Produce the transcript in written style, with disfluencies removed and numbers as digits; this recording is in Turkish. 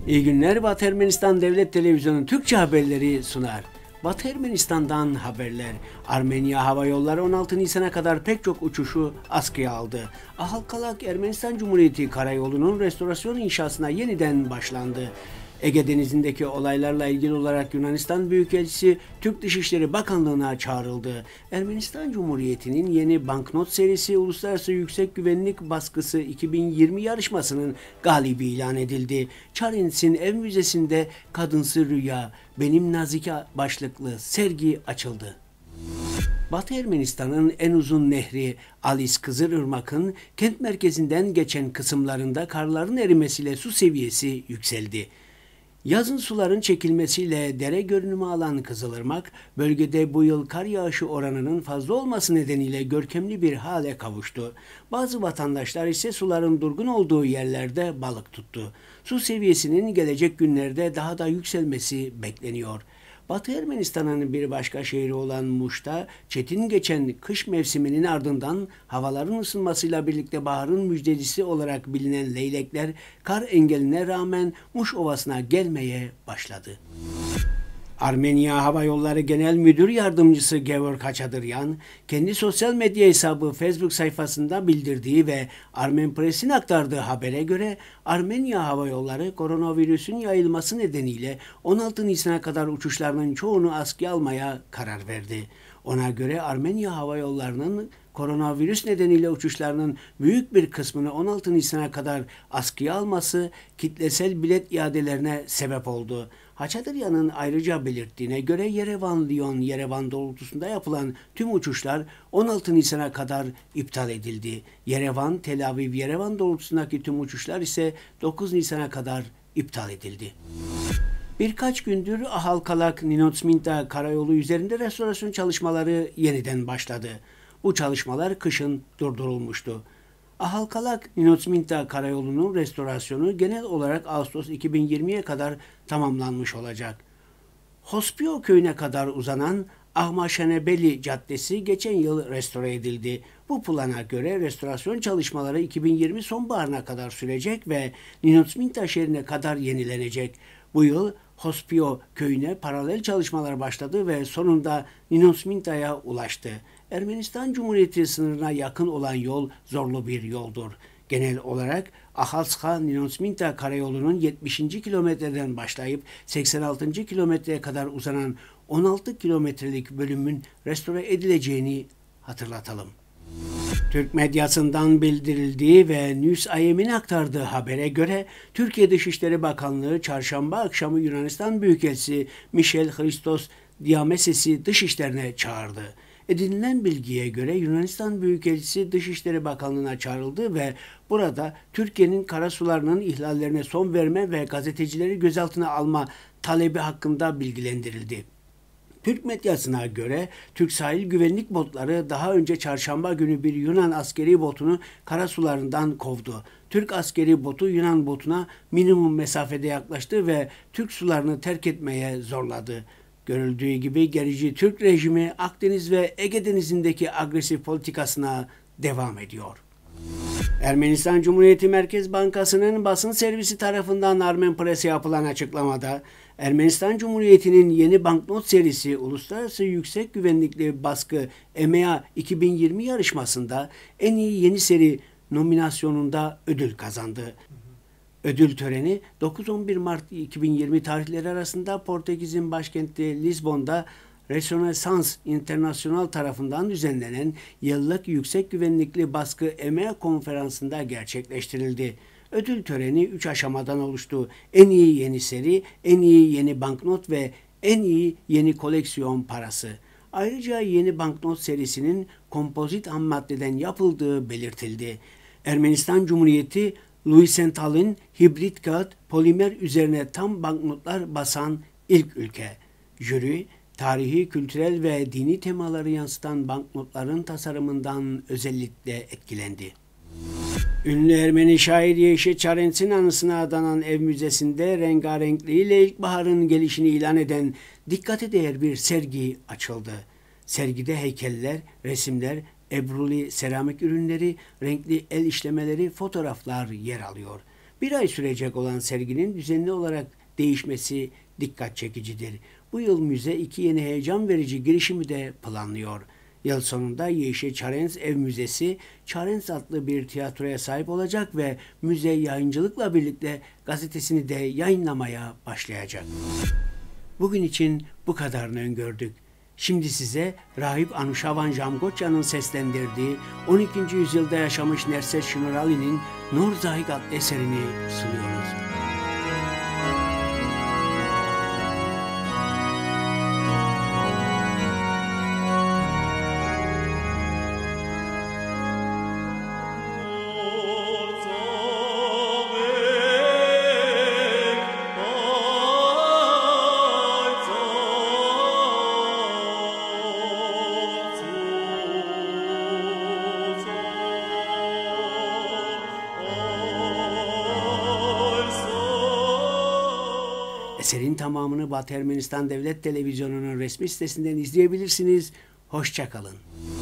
İyi günler, Batı Ermenistan Devlet Televizyonu Türkçe haberleri sunar. Batı Ermenistan'dan haberler. Armenya Hava Yolları 16 Nisan'a kadar pek çok uçuşu askıya aldı. Ahalkalak Ermenistan Cumhuriyeti Karayolu'nun restorasyon inşasına yeniden başlandı. Ege Denizi'ndeki olaylarla ilgili olarak Yunanistan Büyükelçisi Türk Dışişleri Bakanlığı'na çağrıldı. Ermenistan Cumhuriyeti'nin yeni banknot serisi Uluslararası Yüksek Güvenlik Baskısı 2020 yarışmasının galibi ilan edildi. Çarins'in ev müzesinde Kadınsı Rüya, Benim Nazike başlıklı sergi açıldı. Batı Ermenistan'ın en uzun nehri Alis Kızılırmak'ın kent merkezinden geçen kısımlarında karların erimesiyle su seviyesi yükseldi. Yazın suların çekilmesiyle dere görünümü alan Kızılırmak, bölgede bu yıl kar yağışı oranının fazla olması nedeniyle görkemli bir hale kavuştu. Bazı vatandaşlar ise suların durgun olduğu yerlerde balık tuttu. Su seviyesinin gelecek günlerde daha da yükselmesi bekleniyor. Batı Ermenistan'ın bir başka şehri olan Muş'ta çetin geçen kış mevsiminin ardından havaların ısınmasıyla birlikte baharın müjdelisi olarak bilinen leylekler kar engeline rağmen Muş Ovası'na gelmeye başladı. Armenya Hava Yolları Genel Müdür Yardımcısı Gevorg Haçadıryan, kendi sosyal medya hesabı Facebook sayfasında bildirdiği ve Armen Press'in aktardığı habere göre Armenya Hava Yolları koronavirüsün yayılması nedeniyle 16 Nisan'a kadar uçuşlarının çoğunu askıya almaya karar verdi. Ona göre Armenya Hava Yolları'nın koronavirüs nedeniyle uçuşlarının büyük bir kısmını 16 Nisan'a kadar askıya alması kitlesel bilet iadelerine sebep oldu. Haçadıryan'ın ayrıca belirttiğine göre Yerevan-Lyon-Yerevan doğrultusunda yapılan tüm uçuşlar 16 Nisan'a kadar iptal edildi. Yerevan-Tel Aviv-Yerevan doğrultusundaki tüm uçuşlar ise 9 Nisan'a kadar iptal edildi. Birkaç gündür Ahalkalak-Ninotsminta karayolu üzerinde restorasyon çalışmaları yeniden başladı. Bu çalışmalar kışın durdurulmuştu. Ahalkalak-Ninotsminta karayolunun restorasyonu genel olarak Ağustos 2020'ye kadar tamamlanmış olacak. Hospio köyüne kadar uzanan Ahmaşenebeli Caddesi geçen yıl restore edildi. Bu plana göre restorasyon çalışmaları 2020 sonbaharına kadar sürecek ve Ninotsminta şehrine kadar yenilenecek. Bu yıl Hospio köyüne paralel çalışmalar başladı ve sonunda Ninotsminta'ya ulaştı. Ermenistan Cumhuriyeti sınırına yakın olan yol zorlu bir yoldur. Genel olarak Ahalska-Ninotsminta karayolunun 70. kilometreden başlayıp 86. kilometreye kadar uzanan 16 kilometrelik bölümün restore edileceğini hatırlatalım. Türk medyasından bildirildiği ve News IM'in aktardığı habere göre Türkiye Dışişleri Bakanlığı çarşamba akşamı Yunanistan Büyükelçisi Michel Christos Diameses'i dışişlerine çağırdı. Edinilen bilgiye göre Yunanistan Büyükelçisi Dışişleri Bakanlığı'na çağrıldı ve burada Türkiye'nin karasularının ihlallerine son verme ve gazetecileri gözaltına alma talebi hakkında bilgilendirildi. Türk medyasına göre Türk sahil güvenlik botları daha önce çarşamba günü bir Yunan askeri botunu karasularından kovdu. Türk askeri botu Yunan botuna minimum mesafede yaklaştı ve Türk sularını terk etmeye zorladı. Görüldüğü gibi gerici Türk rejimi Akdeniz ve Ege Denizi'ndeki agresif politikasına devam ediyor. Ermenistan Cumhuriyeti Merkez Bankası'nın basın servisi tarafından Armen Press'e yapılan açıklamada, Ermenistan Cumhuriyeti'nin yeni banknot serisi Uluslararası Yüksek Güvenlikli Baskı EMEA 2020 yarışmasında en iyi yeni seri nominasyonunda ödül kazandı. Ödül töreni 9-11 Mart 2020 tarihleri arasında Portekiz'in başkenti Lizbon'da Renaissance International tarafından düzenlenen yıllık yüksek güvenlikli baskı EMEA konferansında gerçekleştirildi. Ödül töreni 3 aşamadan oluştu. En iyi yeni seri, en iyi yeni banknot ve en iyi yeni koleksiyon parası. Ayrıca yeni banknot serisinin kompozit ham maddeden yapıldığı belirtildi. Ermenistan Cumhuriyeti Louis Santal'in hibrit kağıt polimer üzerine tam banknotlar basan ilk ülke. Jüri, tarihi, kültürel ve dini temaları yansıtan banknotların tasarımından özellikle etkilendi. Ünlü Ermeni şair Yeşe Çarens'in anısına adanan ev müzesinde rengarenkliğiyle ilkbaharın gelişini ilan eden dikkate değer bir sergi açıldı. Sergide heykeller, resimler, ebruli seramik ürünleri, renkli el işlemeleri, fotoğraflar yer alıyor. Bir ay sürecek olan serginin düzenli olarak değişmesi dikkat çekicidir. Bu yıl müze iki yeni heyecan verici girişimi de planlıyor. Yıl sonunda Yeşil Çarens Ev Müzesi, Çarens adlı bir tiyatroya sahip olacak ve müze yayıncılıkla birlikte gazetesini de yayınlamaya başlayacak. Bugün için bu kadarını öngördük. Şimdi size Rahip Anushavan Jamgotya'nın seslendirdiği 12. yüzyılda yaşamış Nerses Shimurali'nin Nur Zahik adlı eserini sunuyoruz. Eserin tamamını Batı Ermenistan Devlet Televizyonu'nun resmi sitesinden izleyebilirsiniz. Hoşça kalın.